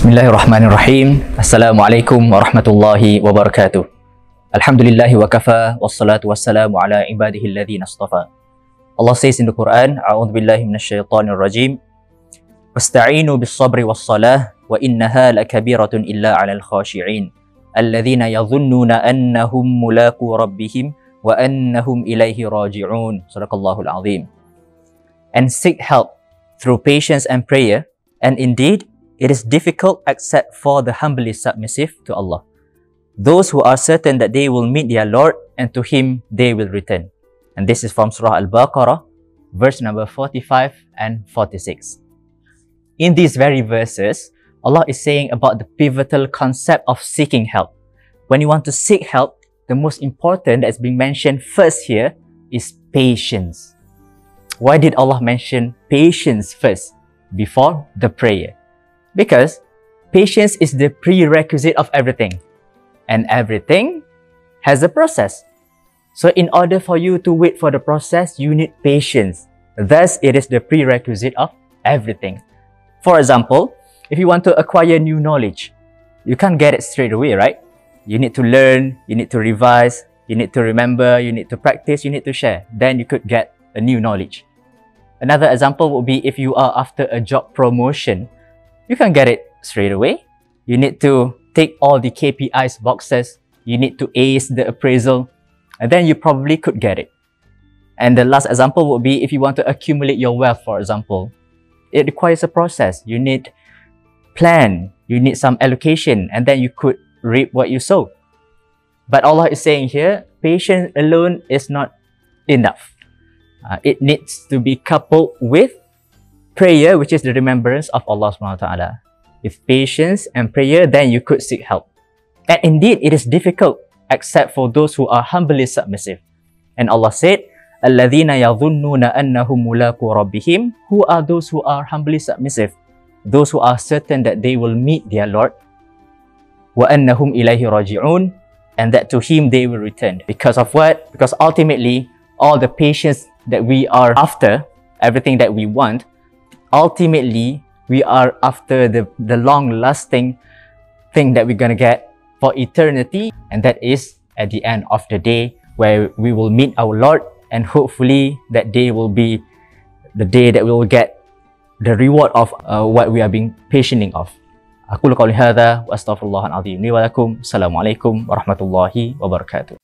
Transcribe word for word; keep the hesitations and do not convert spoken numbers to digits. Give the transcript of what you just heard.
Bismillahirrahmanirrahim. Assalamualaikum warahmatullahi wabarakatuh. Alhamdulillahi wa kafa, wassalatu wassalamu ala ibadihi alladhina astafa. Allah says in the Quran, A'udhu billahi minasyaitanir rajim. Wasta'inu bis sabri was salah, wa innaha lakabiratun illa 'alal khashi'in. Alladhina yadhunnuna annahum mulaqu rabbihim wa annahum ilaihi raji'un. Sadaqallahul azim. And seek help through patience and prayer, and indeed it is difficult except for the humbly submissive to Allah. Those who are certain that they will meet their Lord and to Him they will return. And this is from Surah Al-Baqarah, verse number forty-five and forty-six. In these very verses, Allah is saying about the pivotal concept of seeking help. When you want to seek help, the most important that's being mentioned first here is patience. Why did Allah mention patience first before the prayer? Because patience is the prerequisite of everything, and everything has a process. So in order for you to wait for the process, you need patience. Thus, it is the prerequisite of everything. For example, if you want to acquire new knowledge, you can't get it straight away, right? You need to learn, you need to revise, you need to remember, you need to practice, you need to share. Then you could get a new knowledge. Another example would be if you are after a job promotion, you can't get it straight away. You need to take all the K P Is boxes, you need to ace the appraisal, and then you probably could get it. And the last example would be if you want to accumulate your wealth, for example. It requires a process. You need plan, you need some allocation, and then you could reap what you sow. But Allah is saying here, patience alone is not enough. Uh, it needs to be coupled with prayer, which is the remembrance of Allah subhanahu wa ta'ala. With patience and prayer, then you could seek help. And indeed, it is difficult except for those who are humbly submissive. And Allah said, الَّذِينَ يَظُنُّونَ أَنَّهُمْ مُلَاقُو رَبِّهِمْ. Who are those who are humbly submissive? Those who are certain that they will meet their Lord. وَأَنَّهُمْ إِلَيْهِ رَاجِعُونَ. And that to Him they will return. Because of what? Because ultimately, all the patience that we are after, everything that we want, ultimately, we are after the, the long-lasting thing that we're going to get for eternity. And that is at the end of the day where we will meet our Lord. And hopefully that day will be the day that we will get the reward of uh, what we are being patienting of. Aqulu qawli hadha wa astaghfirullahal azim li wa lakum. Assalamualaikum warahmatullahi wabarakatuh.